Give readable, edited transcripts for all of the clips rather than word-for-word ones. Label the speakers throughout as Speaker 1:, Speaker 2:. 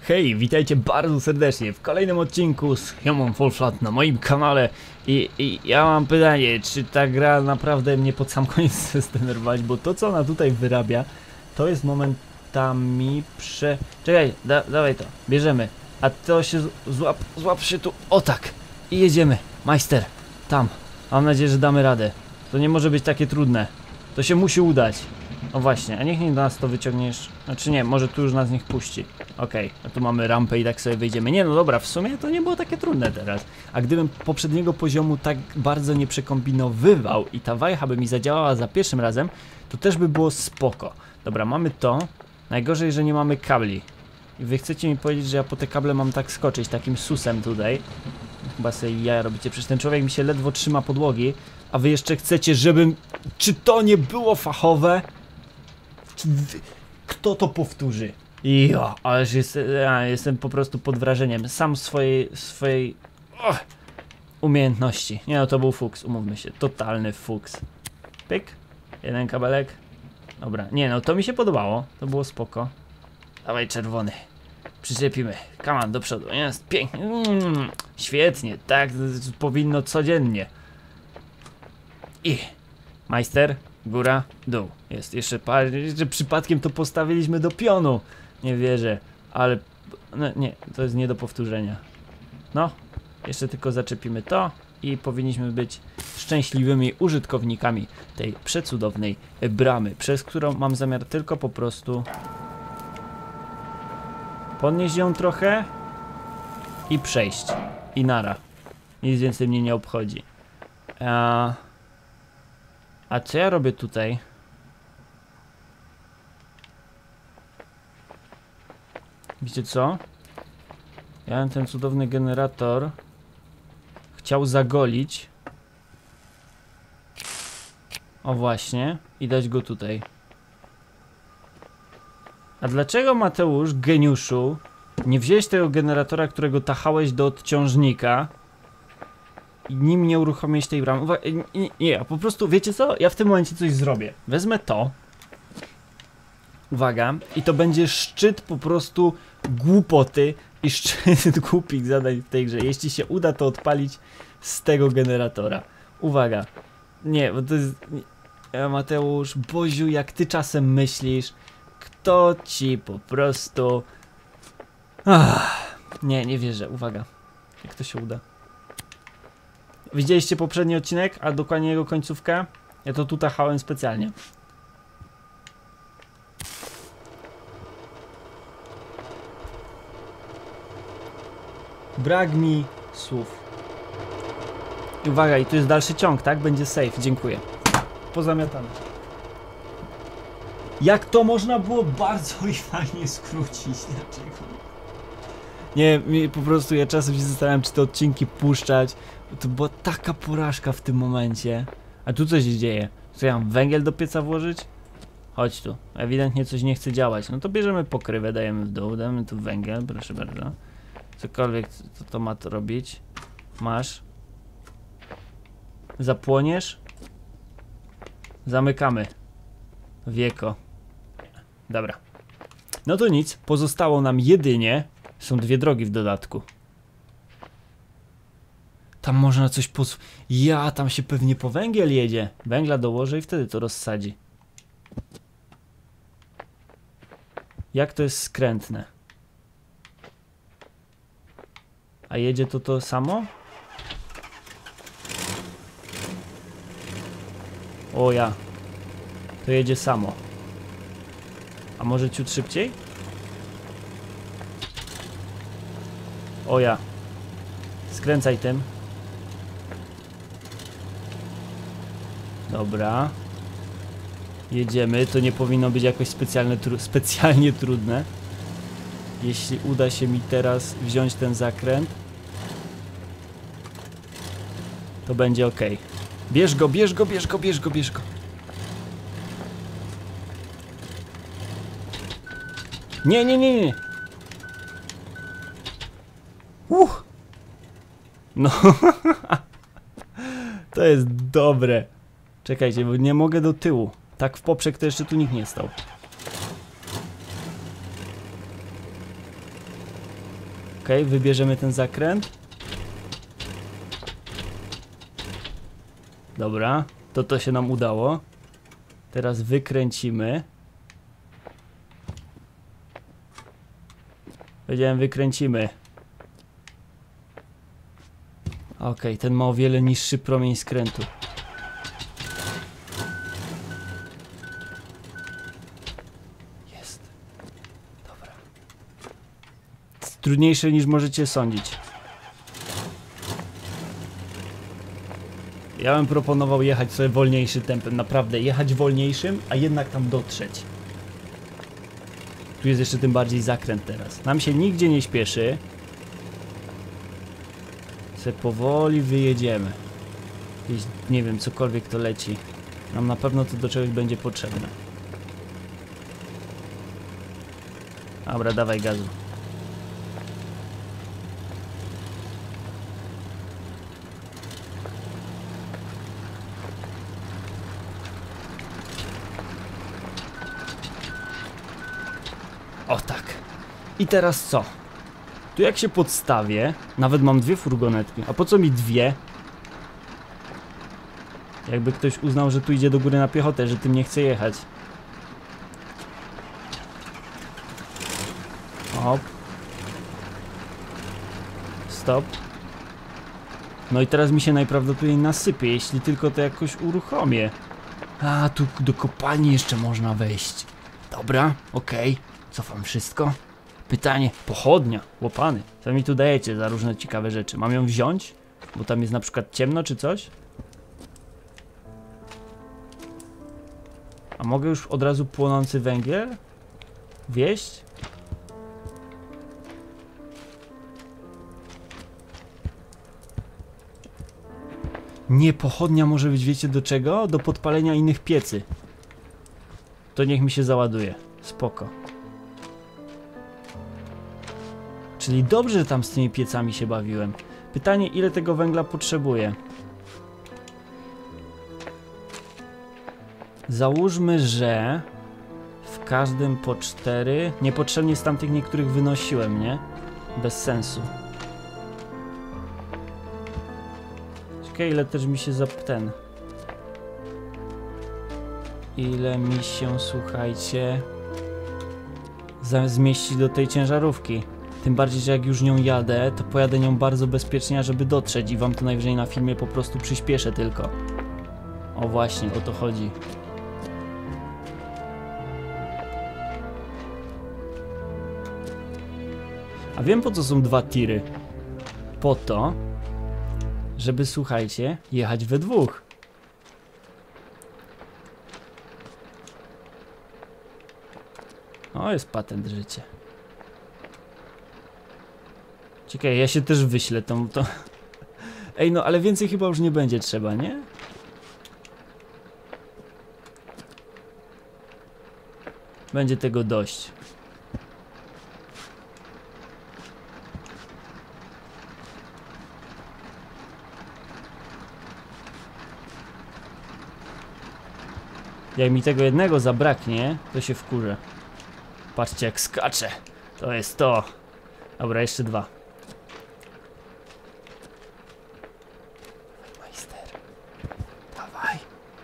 Speaker 1: Hej, witajcie bardzo serdecznie w kolejnym odcinku z Human Fall Flat na moim kanale i ja mam pytanie, czy ta gra naprawdę mnie pod sam koniec chce zdenerwować, bo to co ona tutaj wyrabia, to jest momentami Czekaj, dawaj to, bierzemy, a to się złap się tu, o tak, i jedziemy, majster, tam, mam nadzieję, że damy radę, to nie może być takie trudne, to się musi udać. O właśnie, a niech nas to wyciągniesz. Znaczy nie, może tu już nas niech puści. Okej, a tu mamy rampę i tak sobie wyjdziemy. Nie no dobra, w sumie to nie było takie trudne teraz. A gdybym poprzedniego poziomu tak bardzo nie przekombinowywał i ta wajcha by mi zadziałała za pierwszym razem, to też by było spoko. Dobra, mamy to. Najgorzej, że nie mamy kabli. I wy chcecie mi powiedzieć, że ja po te kable mam tak skoczyć, takim susem tutaj. Chyba sobie jaja robicie, przecież ten człowiek mi się ledwo trzyma podłogi. A wy jeszcze chcecie, żebym... Czy to nie było fachowe? Kto to powtórzy? Jo, ależ jestem po prostu pod wrażeniem sam swojej umiejętności. Nie no, to był fuks, umówmy się, totalny fuks. Pyk, jeden kabelek. Dobra, nie no, to mi się podobało, to było spoko. Dawaj czerwony, przyczepimy, come on, do przodu, jest pięknie, świetnie, tak powinno codziennie. I majster, góra, dół. Jest jeszcze parę, jeszcze przypadkiem to postawiliśmy do pionu. Nie wierzę, ale no, nie, to jest nie do powtórzenia. No, jeszcze tylko zaczepimy to i powinniśmy być szczęśliwymi użytkownikami tej przecudownej bramy, przez którą mam zamiar tylko po prostu podnieść ją trochę i przejść. I nara. Nic więcej mnie nie obchodzi. A co ja robię tutaj? Wiecie co? Ja bym ten cudowny generator chciał zagolić. O właśnie. I dać go tutaj. A dlaczego, Mateusz, geniuszu, nie wziąłeś tego generatora, którego tachałeś do odciążnika i nim nie uruchomiłeś tej bramy? Nie, a po prostu, wiecie co? Ja w tym momencie coś zrobię. Wezmę to. Uwaga. I to będzie szczyt po prostu głupoty i szczyt głupich zadań w tej grze. Jeśli się uda to odpalić z tego generatora. Uwaga. Nie, bo to jest... Mateusz, Boziu, jak ty czasem myślisz, kto ci po prostu... Nie wierzę. Uwaga. Jak to się uda? Widzieliście poprzedni odcinek, a dokładnie jego końcówkę? Ja to tu tachałem specjalnie. Brak mi słów. I uwaga, i tu jest dalszy ciąg, tak? Będzie safe, dziękuję. Pozamiatane. Jak to można było bardzo i fajnie skrócić? Dlaczego? Nie, po prostu ja czasem się zastanawiam, czy te odcinki puszczać. To była taka porażka w tym momencie. A tu co się dzieje? Co ja mam węgiel do pieca włożyć? Chodź tu. Ewidentnie coś nie chce działać. No to bierzemy pokrywę, dajemy w dół, dajemy tu węgiel, proszę bardzo. Cokolwiek co to ma to robić. Masz. Zapłoniesz. Zamykamy. Wieko. Dobra. No to nic. Pozostało nam jedynie... Są dwie drogi w dodatku. Tam można coś tam się pewnie po węgiel jedzie. Węgla dołożę i wtedy to rozsadzi. Jak to jest skrętne. A jedzie to samo? O ja. To jedzie samo. A może ciut szybciej? O ja. Skręcaj tym. Dobra. Jedziemy. To nie powinno być jakoś specjalnie trudne. Jeśli uda się mi teraz wziąć ten zakręt, to będzie ok. Bierz go, bierz go, bierz go, bierz go, bierz go. Nie. No. To jest dobre. Czekajcie, bo nie mogę do tyłu. Tak w poprzek to jeszcze tu nikt nie stał. Okej, wybierzemy ten zakręt. Dobra, to się nam udało. Teraz wykręcimy. Powiedziałem, wykręcimy. Okej, ten ma o wiele niższy promień skrętu. Jest. Dobra. Jest trudniejsze niż możecie sądzić. Ja bym proponował jechać sobie wolniejszym tempem. Naprawdę, jechać wolniejszym, a jednak tam dotrzeć. Tu jest jeszcze tym bardziej zakręt teraz. Nam się nigdzie nie śpieszy. Se powoli wyjedziemy. Gdzieś, nie wiem, cokolwiek to leci. Nam na pewno to do czegoś będzie potrzebne. Dobra, dawaj gazu. O tak. I teraz co? Tu jak się podstawię, nawet mam 2 furgonetki. A po co mi 2? Jakby ktoś uznał, że tu idzie do góry na piechotę, że tym nie chce jechać. Hop. Stop. No i teraz mi się najprawdopodobniej nasypie, jeśli tylko to jakoś uruchomię. A, tu do kopalni jeszcze można wejść. Dobra, okej. Cofam wszystko. Pytanie, pochodnia, łopany. Co mi tu dajecie za różne ciekawe rzeczy? Mam ją wziąć? Bo tam jest na przykład ciemno czy coś? A mogę już od razu płonący węgiel wieść? Nie, pochodnia może być, wiecie do czego? Do podpalenia innych piecy. To niech mi się załaduje. Spoko. Czyli dobrze, że tam z tymi piecami się bawiłem. Pytanie, ile tego węgla potrzebuję? Załóżmy, że w każdym po 4. Niepotrzebnie z tamtych niektórych wynosiłem, nie? Bez sensu. Ciekawe, ile też mi się Ile mi się, słuchajcie, zmieści do tej ciężarówki. Tym bardziej, że jak już nią jadę, to pojadę nią bardzo bezpiecznie, żeby dotrzeć i wam to najwyżej na filmie po prostu przyspieszę tylko. O właśnie, o to chodzi. A wiem, po co są 2 tiry. Po to, żeby, słuchajcie, jechać we 2. O, jest patent życia. Ciekawe, ja się też wyślę to. Ej, no ale więcej chyba już nie będzie trzeba, nie? Będzie tego dość. Jak mi tego jednego zabraknie, to się wkurzę. Patrzcie, jak skacze. To jest to. Dobra, jeszcze 2. Majster. Dawaj.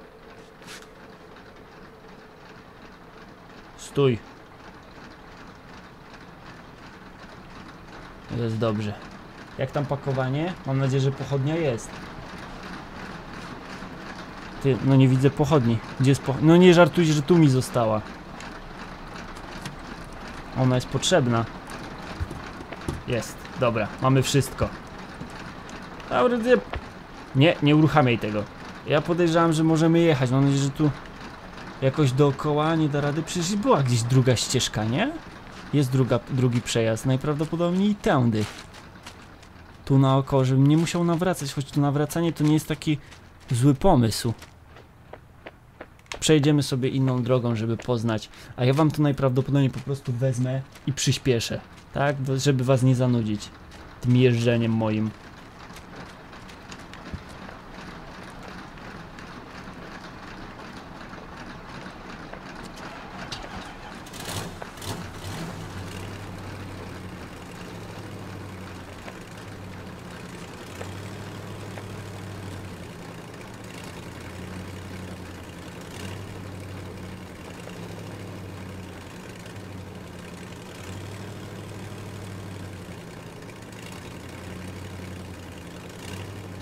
Speaker 1: Stój. Jest dobrze. Jak tam pakowanie? Mam nadzieję, że pochodnia jest. Ty, no nie widzę pochodni. Gdzie jest pochodnia? No nie żartujcie, że tu mi została. Ona jest potrzebna. Jest, dobra, mamy wszystko. Dobra, nie uruchamiaj tego. Ja podejrzewam, że możemy jechać. Mam nadzieję, że tu jakoś dookoła nie da rady. Przecież była gdzieś druga ścieżka, nie? Jest drugi przejazd. Najprawdopodobniej tędy. Tu naokoło, żebym nie musiał nawracać. Choć to nawracanie to nie jest taki zły pomysł. Przejdziemy sobie inną drogą, żeby poznać. A ja wam to najprawdopodobniej po prostu wezmę i przyspieszę. Tak? Żeby was nie zanudzić tym jeżdżeniem moim.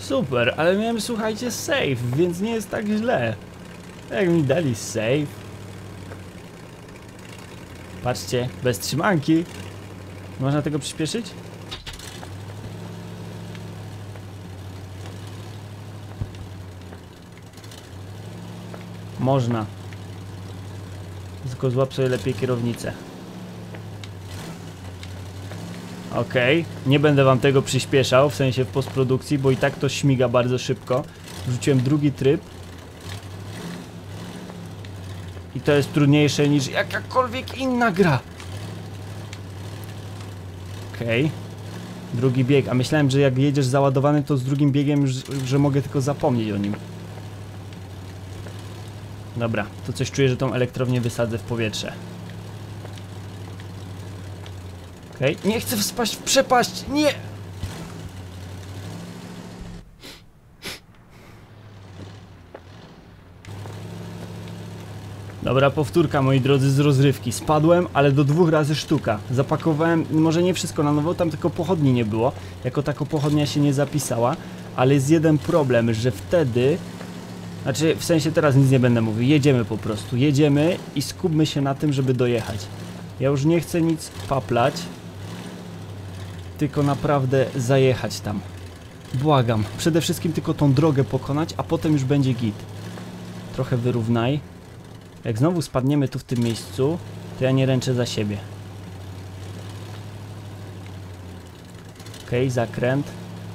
Speaker 1: Super, ale miałem, słuchajcie, save, więc nie jest tak źle. Jak mi dali save. Patrzcie, bez trzymanki. Można tego przyspieszyć? Można. Tylko złap sobie lepiej kierownicę. Okej, nie będę wam tego przyspieszał, w sensie w postprodukcji, bo i tak to śmiga bardzo szybko. Wrzuciłem drugi tryb. I to jest trudniejsze niż jakakolwiek inna gra. Okej. Drugi bieg, a myślałem, że jak jedziesz załadowany, to z drugim biegiem już, że mogę tylko zapomnieć o nim. Dobra, to coś czuję, że tą elektrownię wysadzę w powietrze. Okej, nie chcę spaść w przepaść, nie! Dobra, powtórka, moi drodzy, z rozrywki. Spadłem, ale do 2 razy sztuka. Zapakowałem, może nie wszystko na nowo, tam tylko pochodni nie było. Jako tako pochodnia się nie zapisała, ale jest jeden problem, że wtedy... Znaczy, w sensie teraz nic nie będę mówił, jedziemy po prostu, jedziemy i skupmy się na tym, żeby dojechać. Ja już nie chcę nic paplać, tylko naprawdę zajechać tam. Błagam, przede wszystkim tylko tą drogę pokonać, a potem już będzie git. Trochę wyrównaj. Jak znowu spadniemy tu w tym miejscu, to ja nie ręczę za siebie. Okej, zakręt.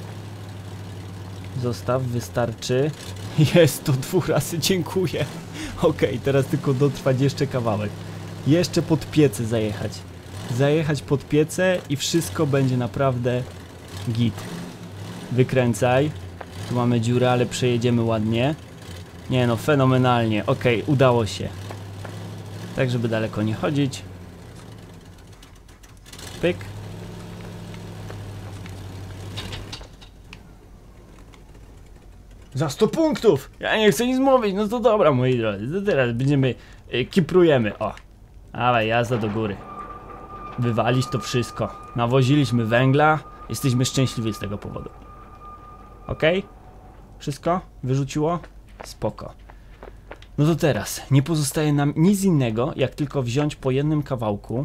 Speaker 1: Zostaw, wystarczy. Jest to 2 razy, dziękuję. Okej, teraz tylko dotrwać jeszcze kawałek. Jeszcze pod piece zajechać. Zajechać pod piece i wszystko będzie naprawdę git. Wykręcaj. Tu mamy dziurę, ale przejedziemy ładnie. Nie no, fenomenalnie. Okej, udało się. Tak, żeby daleko nie chodzić. Pyk. Za 100 punktów! Ja nie chcę nic mówić, no to dobra, moi drodzy. To teraz będziemy... kiprujemy, o. Dawaj, jazda do góry. Wywalić to wszystko. Nawoziliśmy węgla. Jesteśmy szczęśliwi z tego powodu. Okej? Wszystko? Wyrzuciło? Spoko. No to teraz nie pozostaje nam nic innego, jak tylko wziąć po jednym kawałku.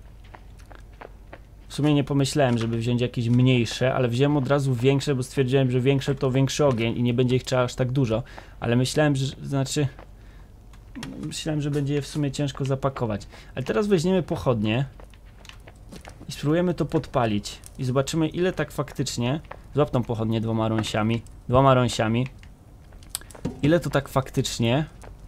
Speaker 1: W sumie nie pomyślałem, żeby wziąć jakieś mniejsze, ale wziąłem od razu większe, bo stwierdziłem, że większe to większy ogień i nie będzie ich trzeba aż tak dużo. Ale myślałem, że... Myślałem, że będzie je w sumie ciężko zapakować. Ale teraz weźmiemy pochodnie i spróbujemy to podpalić. I zobaczymy, ile tak faktycznie... Złap tą pochodnię 2 rąsiami. 2 rąsiami. Ile to tak faktycznie...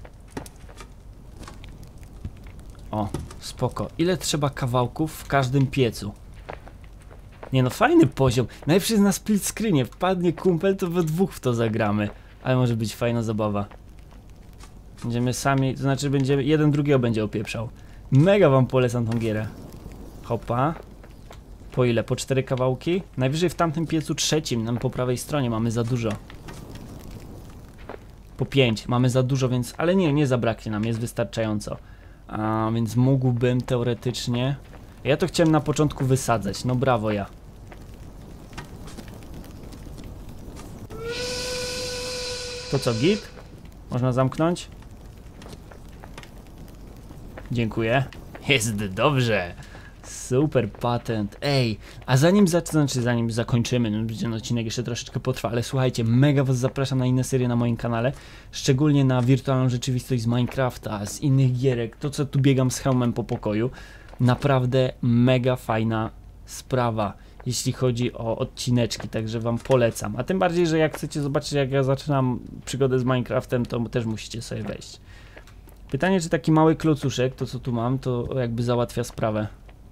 Speaker 1: O, spoko. Ile trzeba kawałków w każdym piecu? Nie no, fajny poziom. Najlepszy jest na split screenie. Wpadnie kumpel, to we 2 w to zagramy. Ale może być fajna zabawa. Będziemy sami, to znaczy będziemy, jeden drugiego będzie opieprzał. Mega wam polecam tą gierę. Hopa. Po ile? Po 4 kawałki? Najwyżej w tamtym piecu trzecim, nam po prawej stronie mamy za dużo. Po 5 mamy za dużo, więc... Ale nie zabraknie nam, jest wystarczająco. A więc mógłbym teoretycznie... Ja to chciałem na początku wysadzać, no brawo ja. To co, git? Można zamknąć? Dziękuję. Jest dobrze. Super patent. Ej, a zanim zakończymy, no ten odcinek jeszcze troszeczkę potrwa, ale słuchajcie, mega was zapraszam na inne serie na moim kanale, szczególnie na wirtualną rzeczywistość z Minecrafta, z innych gierek, to co tu biegam z hełmem po pokoju. Naprawdę mega fajna sprawa, jeśli chodzi o odcineczki, także wam polecam. A tym bardziej, że jak chcecie zobaczyć, jak ja zaczynam przygodę z Minecraftem, to też musicie sobie wejść. Pytanie, czy taki mały klocuszek, to co tu mam, to jakby załatwia sprawę.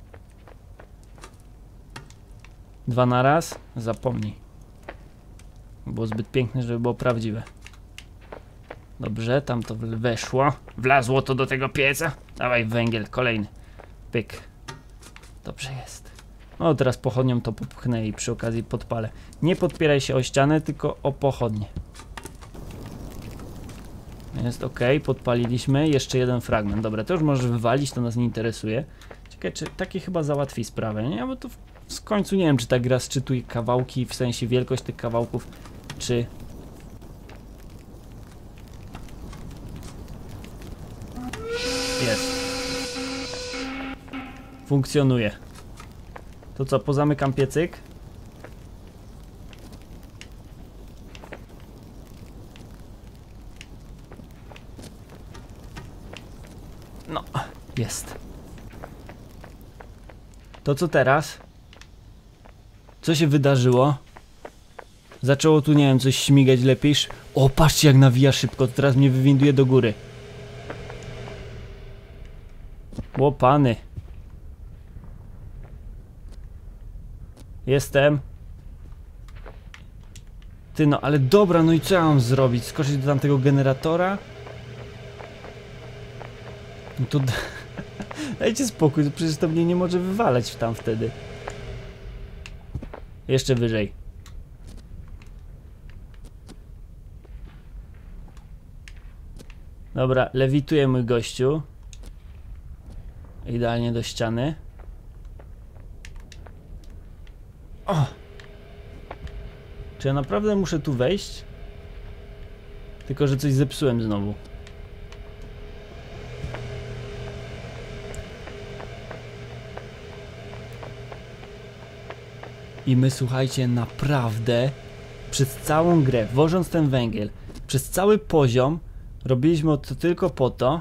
Speaker 1: 2 na raz? Zapomnij. Było zbyt piękne, żeby było prawdziwe. Dobrze, tam to weszło. Wlazło to do tego pieca. Dawaj węgiel, kolejny. Pyk. Dobrze jest. No teraz pochodnią to popchnę i przy okazji podpalę. Nie podpieraj się o ścianę, tylko o pochodnie. Jest ok, podpaliliśmy. Jeszcze jeden fragment. Dobra, to już możesz wywalić, to nas nie interesuje. Ciekawe, czy takie chyba załatwi sprawę, nie? Bo to w końcu nie wiem, czy ta gra sczytuje kawałki, w sensie wielkość tych kawałków. czy... Jest. Funkcjonuje. To co, pozamykam piecyk? No, jest. To co teraz? Co się wydarzyło? Zaczęło tu, nie wiem, coś śmigać lepiej. O, patrzcie jak nawija szybko, to teraz mnie wywinduje do góry. Łopany. Jestem. Ty no, ale dobra, no i co ja mam zrobić? Skoczyć do tamtego generatora? No to... Dajcie spokój, to przecież to mnie nie może wywalać tam wtedy. Jeszcze wyżej. Dobra, lewituję mój gościu. Idealnie do ściany. O! Czy ja naprawdę muszę tu wejść? Tylko, że coś zepsułem znowu. I my, słuchajcie, naprawdę przez całą grę, wożąc ten węgiel, przez cały poziom robiliśmy to tylko po to,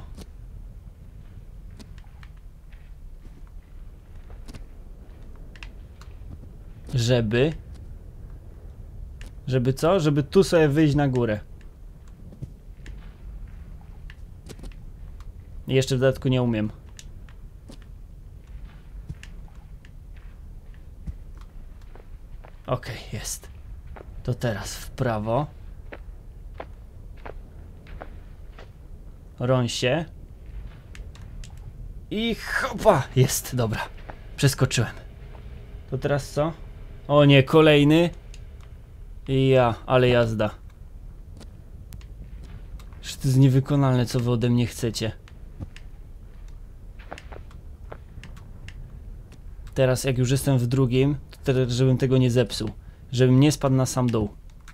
Speaker 1: żeby co? Żeby tu sobie wyjść na górę. I jeszcze w dodatku nie umiem. Okej, jest. To teraz w prawo. Roń się. I hopa! Jest, dobra. Przeskoczyłem. To teraz co? O nie, kolejny. I ja, ale jazda. Że to jest niewykonalne, co wy ode mnie chcecie. Teraz jak już jestem w drugim, to teraz żebym tego nie zepsuł. Żebym nie spadł na sam dół.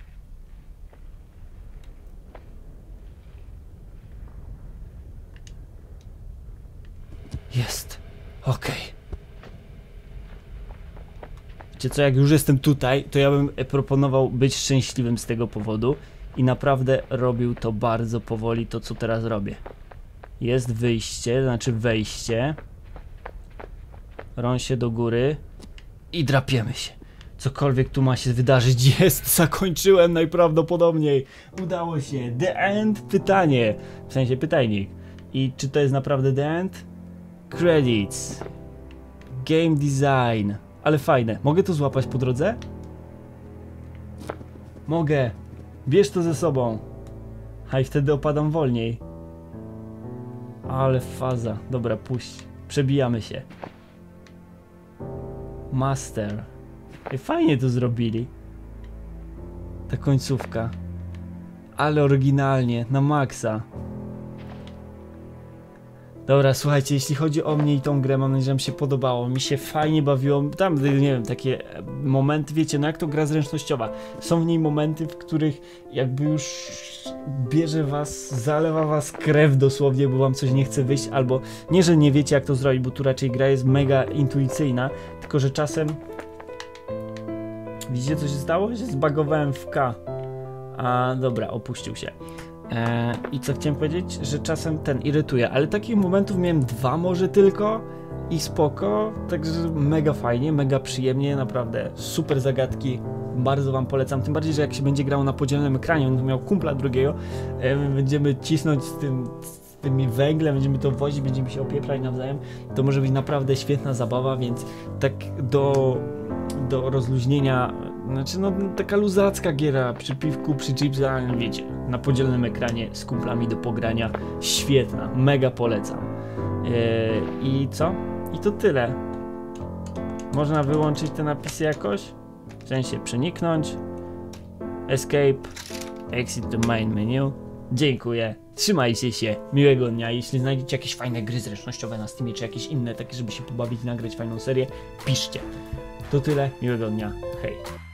Speaker 1: Jest. Okej. Wiecie co, jak już jestem tutaj, to ja bym proponował być szczęśliwym z tego powodu. I naprawdę robił to bardzo powoli, to co teraz robię. Jest wyjście, znaczy wejście. Roń się do góry. I drapiemy się. Cokolwiek tu ma się wydarzyć, jest, zakończyłem najprawdopodobniej. Udało się. The end? Pytanie. W sensie pytajnik. I czy to jest naprawdę the end? Credits. Game design. Ale fajne. Mogę to złapać po drodze? Mogę. Bierz to ze sobą. A i wtedy opadam wolniej. Ale faza. Dobra, puść. Przebijamy się. Master. Fajnie to zrobili. Ta końcówka. Ale oryginalnie, na maksa. Dobra, słuchajcie, jeśli chodzi o mnie i tą grę, mam nadzieję, że wam się podobało. Mi się fajnie bawiło. Tam, nie wiem, takie momenty, wiecie, no jak to gra zręcznościowa. Są w niej momenty, w których jakby już bierze was, zalewa was krew dosłownie, bo wam coś nie chce wyjść, albo nie, że nie wiecie jak to zrobić, bo tu raczej gra jest mega intuicyjna, tylko że czasem... Widzicie co się stało? Że zbagowałem w K. A dobra, opuścił się. I co chciałem powiedzieć? Że czasem ten irytuje, ale takich momentów miałem 2 może tylko i spoko, także mega fajnie, mega przyjemnie, naprawdę super zagadki, bardzo wam polecam, tym bardziej, że jak się będzie grało na podzielonym ekranie, będę miał kumpla drugiego, będziemy cisnąć z tym węglem, będziemy to wozić, będziemy się opieprzać nawzajem, to może być naprawdę świetna zabawa, więc tak do rozluźnienia, znaczy no taka luzacka giera przy piwku, przy chipsach, wiecie, na podzielonym ekranie z kumplami do pogrania, świetna, mega polecam. I co? I to tyle. Można wyłączyć te napisy jakoś? W sensie przeniknąć, escape, exit to main menu. Dziękuję, trzymajcie się, miłego dnia. Jeśli znajdziecie jakieś fajne gry zręcznościowe na Steamie, czy jakieś inne, takie żeby się pobawić i nagrać fajną serię, piszcie. To tyle, miłego dnia, hej.